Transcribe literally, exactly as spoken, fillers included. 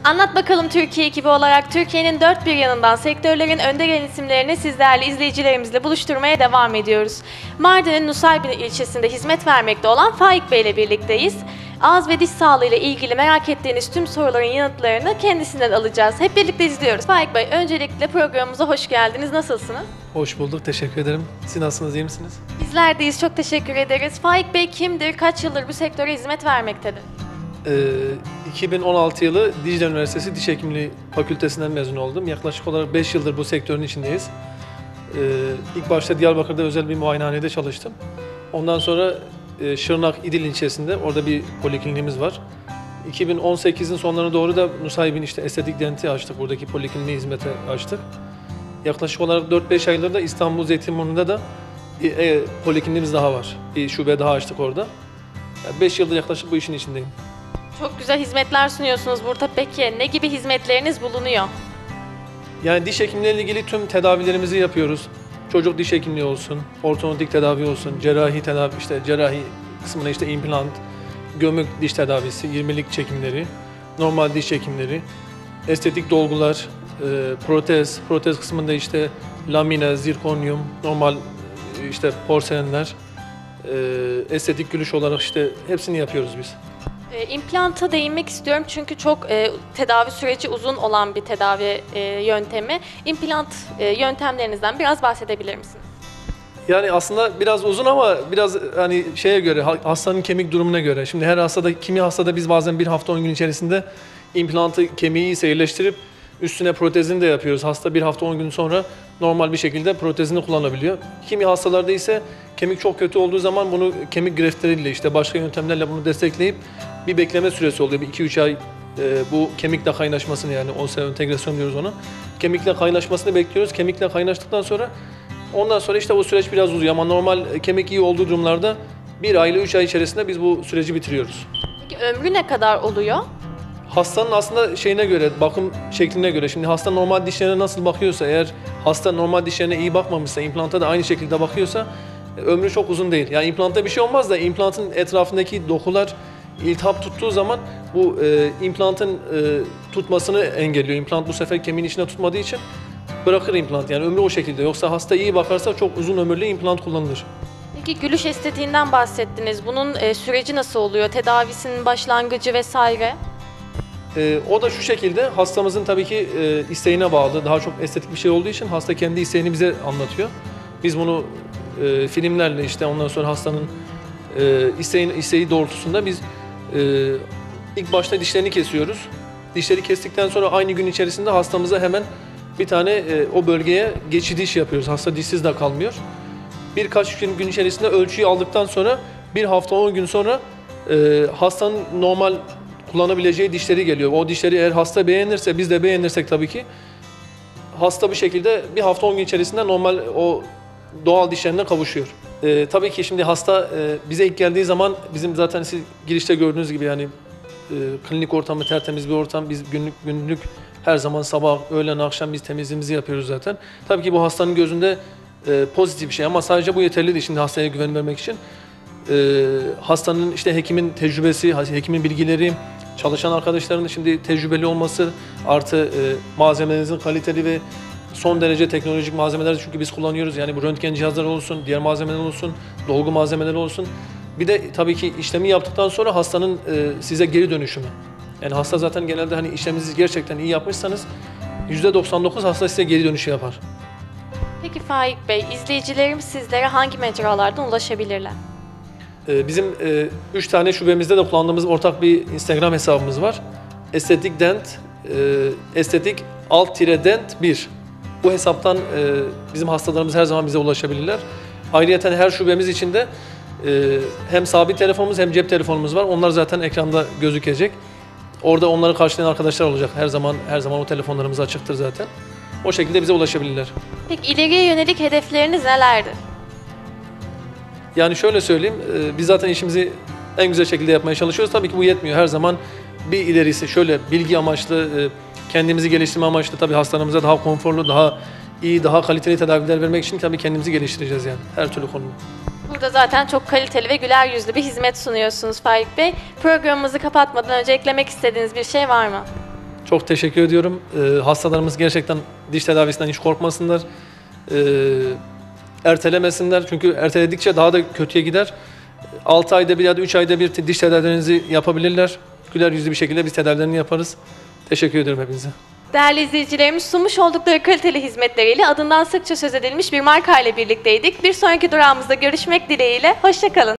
Anlat Bakalım Türkiye ekibi olarak Türkiye'nin dört bir yanından sektörlerin önde gelen isimlerini siz değerli izleyicilerimizle buluşturmaya devam ediyoruz. Mardin'in Nusaybin ilçesinde hizmet vermekte olan Faik Bey ile birlikteyiz. Ağız ve diş sağlığı ile ilgili merak ettiğiniz tüm soruların yanıtlarını kendisinden alacağız. Hep birlikte izliyoruz. Faik Bey, öncelikle programımıza hoş geldiniz. Nasılsınız? Hoş bulduk, teşekkür ederim. Siz nasılsınız, iyi misiniz? Bizler deyiz, çok teşekkür ederiz. Faik Bey kimdir? Kaç yıldır bu sektöre hizmet vermektedir? Ee, iki bin on altı yılı Dicle Üniversitesi Diş Hekimliği Fakültesinden mezun oldum. Yaklaşık olarak beş yıldır bu sektörün içindeyiz. Ee, ilk başta Diyarbakır'da özel bir muayenehanede çalıştım. Ondan sonra e, Şırnak İdil ilçesinde, orada bir polikliniğimiz var. iki bin on sekizin sonlarına doğru da Nusaybin işte estetik denti açtık, buradaki polikliniği hizmete açtık. Yaklaşık olarak dört beş aydır da İstanbul Zeytinburnu'nda da bir e, polikliniğimiz daha var. Bir şube daha açtık orada. beş yıldır yaklaşık bu işin içindeyim. Çok güzel hizmetler sunuyorsunuz burada. Peki ne gibi hizmetleriniz bulunuyor? Yani diş hekimleriyle ilgili tüm tedavilerimizi yapıyoruz. Çocuk diş hekimliği olsun, ortodontik tedavi olsun, cerrahi tedavi, işte cerrahi kısmına işte implant, gömük diş tedavisi, yirmilik çekimleri, normal diş çekimleri, estetik dolgular, e, protez, protez kısmında işte lamine, zirkonyum, normal işte porselenler, e, estetik gülüş olarak işte hepsini yapıyoruz biz. E, implanta değinmek istiyorum çünkü çok e, tedavi süreci uzun olan bir tedavi e, yöntemi. İmplant e, yöntemlerinizden biraz bahsedebilir misiniz? Yani aslında biraz uzun ama biraz hani şeye göre, hastanın kemik durumuna göre. Şimdi her hastada, kimi hastada biz bazen bir hafta on gün içerisinde implantı, kemiği seyirleştirip üstüne protezini de yapıyoruz. Hasta bir hafta on gün sonra normal bir şekilde protezini kullanabiliyor. Kimi hastalarda ise kemik çok kötü olduğu zaman bunu kemik greftleriyle, işte başka yöntemlerle bunu destekleyip bir bekleme süresi oluyor. Bir iki üç ay e, bu kemikle kaynaşmasını, yani osseoentegrasyon diyoruz ona. Kemikle kaynaşmasını bekliyoruz. Kemikle kaynaştıktan sonra ondan sonra işte o süreç biraz uzuyor ama normal kemik iyi olduğu durumlarda bir ay ile üç ay içerisinde biz bu süreci bitiriyoruz. Peki ömrü ne kadar oluyor? Hastanın aslında şeyine göre, bakım şekline göre. Şimdi hasta normal dişlerine nasıl bakıyorsa, eğer hasta normal dişlerine iyi bakmamışsa, implanta da aynı şekilde bakıyorsa ömrü çok uzun değil. Yani implanta bir şey olmaz da implantın etrafındaki dokular iltihap tuttuğu zaman bu e, implantın e, tutmasını engelliyor. İmplant bu sefer kemiğin içine tutmadığı için bırakır implant. Yani ömrü o şekilde. Yoksa hasta iyi bakarsa çok uzun ömürlü implant kullanılır. Peki gülüş estetiğinden bahsettiniz. Bunun e, süreci nasıl oluyor? Tedavisinin başlangıcı vesaire? Ee, o da şu şekilde, hastamızın tabii ki e, isteğine bağlı. Daha çok estetik bir şey olduğu için hasta kendi isteğini bize anlatıyor. Biz bunu e, filmlerle, işte ondan sonra hastanın e, isteğin, isteği doğrultusunda biz e, ilk başta dişlerini kesiyoruz. Dişleri kestikten sonra aynı gün içerisinde hastamıza hemen bir tane e, o bölgeye geçici diş yapıyoruz. Hasta dişsiz de kalmıyor. Birkaç gün, gün içerisinde ölçüyü aldıktan sonra bir hafta on gün sonra e, hastanın normal kullanabileceği dişleri geliyor. O dişleri eğer hasta beğenirse, biz de beğenirsek tabii ki hasta bir şekilde bir hafta on gün içerisinde normal o doğal dişlerine kavuşuyor. Ee, tabii ki şimdi hasta e, bize ilk geldiği zaman bizim zaten siz girişte gördüğünüz gibi yani e, klinik ortamı tertemiz bir ortam. Biz günlük günlük her zaman sabah, öğlen, akşam biz temizliğimizi yapıyoruz zaten. Tabii ki bu hastanın gözünde e, pozitif bir şey ama sadece bu yeterli değil şimdi hastaya güven vermek için. Ee, hastanın işte hekimin tecrübesi, hekimin bilgileri, çalışan arkadaşların şimdi tecrübeli olması artı e, malzemelerinizin kaliteli ve son derece teknolojik malzemeler çünkü biz kullanıyoruz. Yani bu röntgen cihazları olsun, diğer malzemeler olsun, dolgu malzemeleri olsun. Bir de tabii ki işlemi yaptıktan sonra hastanın e, size geri dönüşümü. Yani hasta zaten genelde hani işleminizi gerçekten iyi yapmışsanız yüzde doksan dokuz hasta size geri dönüşü yapar. Peki Faik Bey, izleyicilerimiz sizlere hangi mecralardan ulaşabilirler? Bizim e, üç tane şubemizde de kullandığımız ortak bir Instagram hesabımız var. Estetik Dent, e, estetik alt tire dent bir. Bu hesaptan e, bizim hastalarımız her zaman bize ulaşabilirler. Ayrıca her şubemiz içinde e, hem sabit telefonumuz hem cep telefonumuz var. Onlar zaten ekranda gözükecek. Orada onları karşılayan arkadaşlar olacak. Her zaman her zaman o telefonlarımız açıktır zaten. O şekilde bize ulaşabilirler. Peki ileriye yönelik hedefleriniz nelerdir? Yani şöyle söyleyeyim, biz zaten işimizi en güzel şekilde yapmaya çalışıyoruz. Tabii ki bu yetmiyor. Her zaman bir ilerisi şöyle bilgi amaçlı, kendimizi geliştirme amaçlı tabii hastalarımıza daha konforlu, daha iyi, daha kaliteli tedaviler vermek için tabii kendimizi geliştireceğiz yani her türlü konuda. Burada zaten çok kaliteli ve güler yüzlü bir hizmet sunuyorsunuz Faik Bey. Programımızı kapatmadan önce eklemek istediğiniz bir şey var mı? Çok teşekkür ediyorum. Ee, hastalarımız gerçekten diş tedavisinden hiç korkmasınlar. Ee, ertelemesinler. Çünkü erteledikçe daha da kötüye gider. altı ayda bir ya da üç ayda bir diş tedavilerinizi yapabilirler. Güler yüzlü bir şekilde biz tedavilerini yaparız. Teşekkür ediyorum hepinize. Değerli izleyicilerimiz, sunmuş oldukları kaliteli hizmetleriyle adından sıkça söz edilmiş bir marka ile birlikteydik. Bir sonraki durağımızda görüşmek dileğiyle. Hoşça kalın.